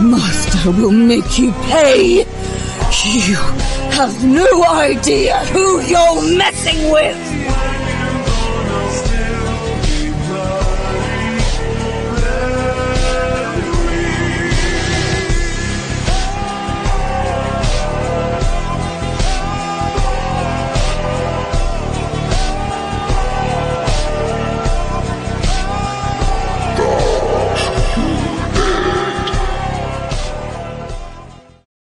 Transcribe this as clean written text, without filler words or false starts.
master will make you pay. You have no idea who you're messing with.